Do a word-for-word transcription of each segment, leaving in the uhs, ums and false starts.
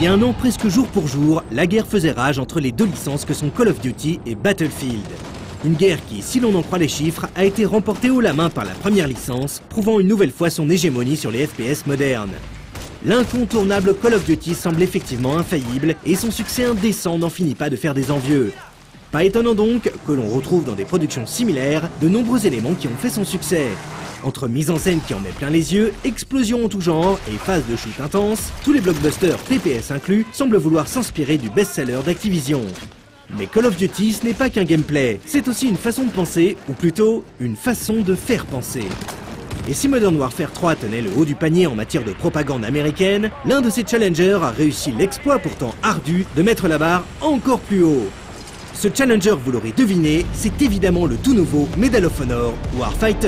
y a un an, presque jour pour jour, la guerre faisait rage entre les deux licences que sont Call of Duty et Battlefield. Une guerre qui, si l'on en croit les chiffres, a été remportée haut la main par la première licence, prouvant une nouvelle fois son hégémonie sur les F P S modernes. L'incontournable Call of Duty semble effectivement infaillible et son succès indécent n'en finit pas de faire des envieux. Pas étonnant donc que l'on retrouve dans des productions similaires de nombreux éléments qui ont fait son succès. Entre mise en scène qui en met plein les yeux, explosions en tout genre et phases de shoot intenses, tous les blockbusters T P S inclus semblent vouloir s'inspirer du best-seller d'Activision. Mais Call of Duty, ce n'est pas qu'un gameplay, c'est aussi une façon de penser, ou plutôt une façon de faire penser. Et si Modern Warfare trois tenait le haut du panier en matière de propagande américaine, l'un de ses challengers a réussi l'exploit pourtant ardu de mettre la barre encore plus haut. Ce challenger, vous l'aurez deviné, c'est évidemment le tout nouveau Medal of Honor Warfighter.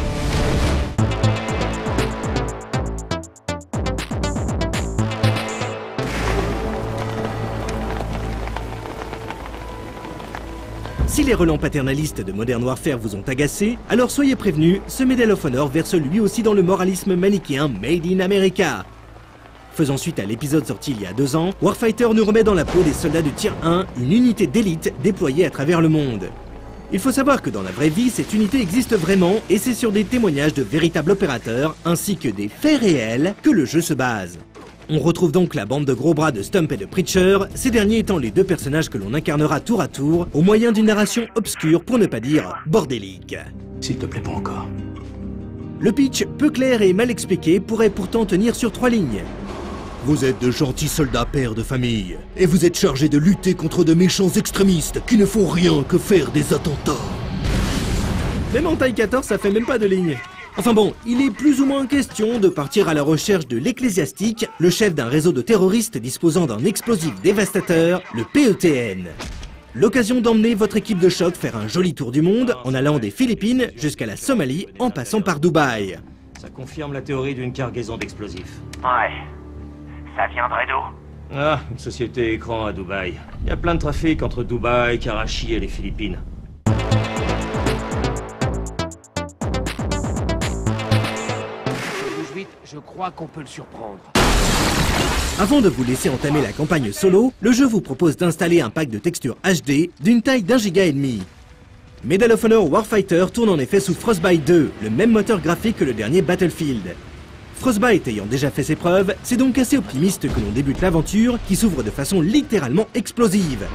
Si les relents paternalistes de Modern Warfare vous ont agacé, alors soyez prévenus, ce Medal of Honor verse lui aussi dans le moralisme manichéen Made in America. Faisant suite à l'épisode sorti il y a deux ans, Warfighter nous remet dans la peau des soldats de Tier un, une unité d'élite déployée à travers le monde. Il faut savoir que dans la vraie vie, cette unité existe vraiment et c'est sur des témoignages de véritables opérateurs ainsi que des faits réels que le jeu se base. On retrouve donc la bande de gros bras de Stump et de Preacher, ces derniers étant les deux personnages que l'on incarnera tour à tour au moyen d'une narration obscure pour ne pas dire bordélique. S'il te plaît, pas encore. Le pitch, peu clair et mal expliqué, pourrait pourtant tenir sur trois lignes. Vous êtes de gentils soldats pères de famille, et vous êtes chargés de lutter contre de méchants extrémistes qui ne font rien que faire des attentats. Même en taille quatorze, ça fait même pas de ligne. Enfin bon, il est plus ou moins question de partir à la recherche de l'Ecclésiastique, le chef d'un réseau de terroristes disposant d'un explosif dévastateur, le P E T N. L'occasion d'emmener votre équipe de choc faire un joli tour du monde en allant des Philippines jusqu'à la Somalie en passant par Dubaï. Ça confirme la théorie d'une cargaison d'explosifs. Ouais. Ça viendrait d'où? Ah, une société écran à Dubaï. Il y a plein de trafic entre Dubaï, Karachi et les Philippines. Je crois qu'on peut le surprendre. Avant de vous laisser entamer la campagne solo, le jeu vous propose d'installer un pack de textures H D d'une taille d'un giga et demi. Medal of Honor Warfighter tourne en effet sous Frostbite deux, le même moteur graphique que le dernier Battlefield. Frostbite ayant déjà fait ses preuves, c'est donc assez optimiste que l'on débute l'aventure qui s'ouvre de façon littéralement explosive.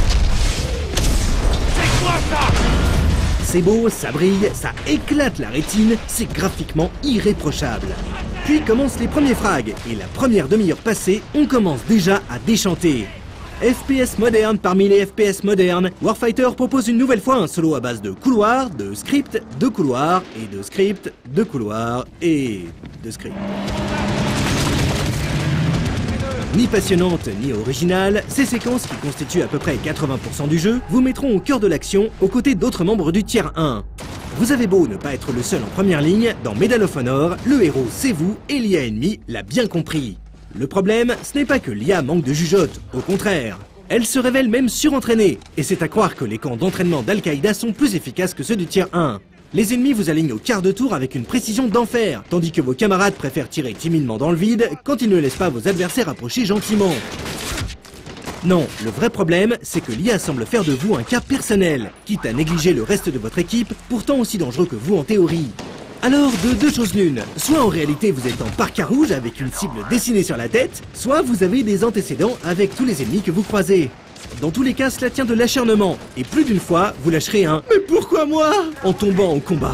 C'est quoi ça? C'est beau, ça brille, ça éclate la rétine, c'est graphiquement irréprochable. Puis commencent les premiers frags, et la première demi-heure passée, on commence déjà à déchanter. F P S moderne parmi les F P S modernes, Warfighter propose une nouvelle fois un solo à base de couloirs, de scripts, de couloirs, et de scripts, de couloirs, et de scripts. Ni passionnante ni originale, ces séquences qui constituent à peu près quatre-vingts pour cent du jeu vous mettront au cœur de l'action aux côtés d'autres membres du Tier un. Vous avez beau ne pas être le seul en première ligne, dans Medal of Honor, le héros c'est vous et l'I A ennemi l'a bien compris. Le problème, ce n'est pas que l'I A manque de jugeote, au contraire. Elle se révèle même surentraînée, et c'est à croire que les camps d'entraînement d'Al-Qaïda sont plus efficaces que ceux du Tier un. Les ennemis vous alignent au quart de tour avec une précision d'enfer, tandis que vos camarades préfèrent tirer timidement dans le vide quand ils ne laissent pas vos adversaires approcher gentiment. Non, le vrai problème, c'est que l'I A semble faire de vous un cas personnel, quitte à négliger le reste de votre équipe, pourtant aussi dangereux que vous en théorie. Alors, de deux choses l'une, soit en réalité vous êtes en parka rouge avec une cible dessinée sur la tête, soit vous avez des antécédents avec tous les ennemis que vous croisez. Dans tous les cas, cela tient de l'acharnement, et plus d'une fois, vous lâcherez un « Mais pourquoi moi ?» en tombant au combat.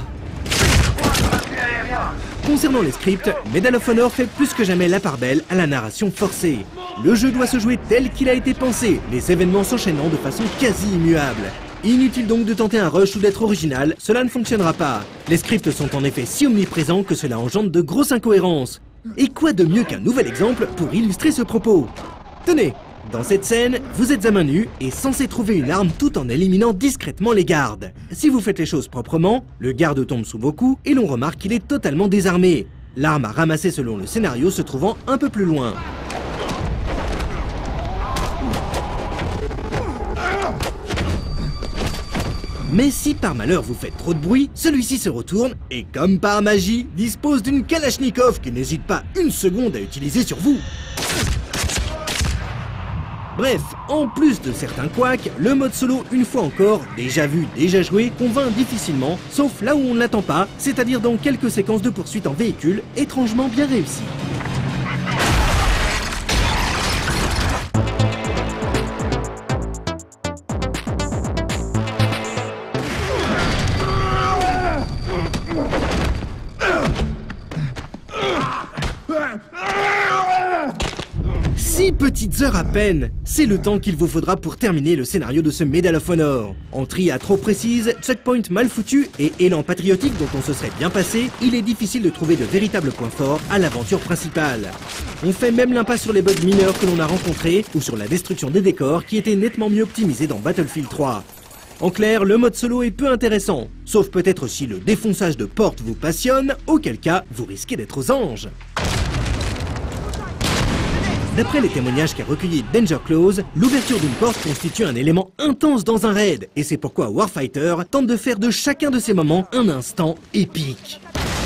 Concernant les scripts, Medal of Honor fait plus que jamais la part belle à la narration forcée. Le jeu doit se jouer tel qu'il a été pensé, les événements s'enchaînant de façon quasi immuable. Inutile donc de tenter un rush ou d'être original, cela ne fonctionnera pas. Les scripts sont en effet si omniprésents que cela engendre de grosses incohérences. Et quoi de mieux qu'un nouvel exemple pour illustrer ce propos? Tenez, dans cette scène, vous êtes à main nue et censé trouver une arme tout en éliminant discrètement les gardes. Si vous faites les choses proprement, le garde tombe sous vos coups et l'on remarque qu'il est totalement désarmé. L'arme à ramasser selon le scénario se trouvant un peu plus loin. Mais si par malheur vous faites trop de bruit, celui-ci se retourne et comme par magie, dispose d'une Kalachnikov qui n'hésite pas une seconde à utiliser sur vous. Bref, en plus de certains couacs, le mode solo, une fois encore, déjà vu, déjà joué, convainc difficilement, sauf là où on ne l'attend pas, c'est-à-dire dans quelques séquences de poursuite en véhicule, étrangement bien réussies. Six petites heures à peine, c'est le temps qu'il vous faudra pour terminer le scénario de ce Medal of Honor. En tria trop précise, checkpoint mal foutu et élan patriotique dont on se serait bien passé, il est difficile de trouver de véritables points forts à l'aventure principale. On fait même l'impasse sur les bugs mineurs que l'on a rencontrés ou sur la destruction des décors qui était nettement mieux optimisée dans Battlefield trois. En clair, le mode solo est peu intéressant, sauf peut-être si le défonçage de portes vous passionne, auquel cas vous risquez d'être aux anges. D'après les témoignages qu'a recueillis Danger Close, l'ouverture d'une porte constitue un élément intense dans un raid, et c'est pourquoi Warfighter tente de faire de chacun de ces moments un instant épique.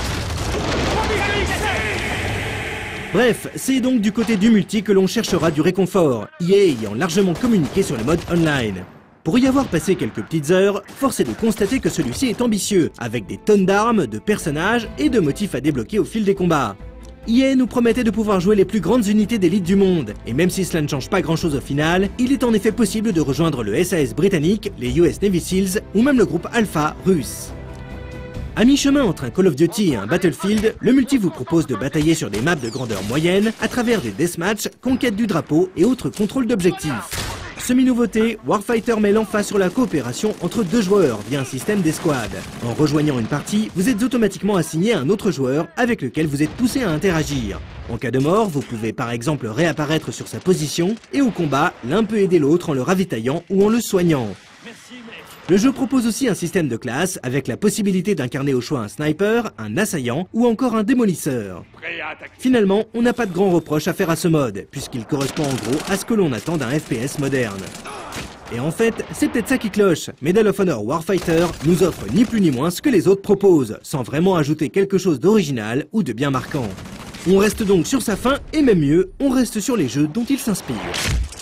Bref, c'est donc du côté du multi que l'on cherchera du réconfort, E A ayant largement communiqué sur le mode online. Pour y avoir passé quelques petites heures, force est de constater que celui-ci est ambitieux, avec des tonnes d'armes, de personnages et de motifs à débloquer au fil des combats. E A nous promettait de pouvoir jouer les plus grandes unités d'élite du monde, et même si cela ne change pas grand chose au final, il est en effet possible de rejoindre le S A S britannique, les U S Navy Seals ou même le groupe Alpha russe. À mi-chemin entre un Call of Duty et un Battlefield, le multi vous propose de batailler sur des maps de grandeur moyenne à travers des deathmatchs, conquête du drapeau et autres contrôles d'objectifs. Semi-nouveauté, Warfighter met l'emphase sur la coopération entre deux joueurs via un système d'escouade. En rejoignant une partie, vous êtes automatiquement assigné à un autre joueur avec lequel vous êtes poussé à interagir. En cas de mort, vous pouvez par exemple réapparaître sur sa position, et au combat, l'un peut aider l'autre en le ravitaillant ou en le soignant. Le jeu propose aussi un système de classe avec la possibilité d'incarner au choix un sniper, un assaillant ou encore un démolisseur. Finalement, on n'a pas de grands reproches à faire à ce mode, puisqu'il correspond en gros à ce que l'on attend d'un F P S moderne. Et en fait, c'est peut-être ça qui cloche. Medal of Honor Warfighter nous offre ni plus ni moins ce que les autres proposent, sans vraiment ajouter quelque chose d'original ou de bien marquant. On reste donc sur sa fin, et même mieux, on reste sur les jeux dont il s'inspire.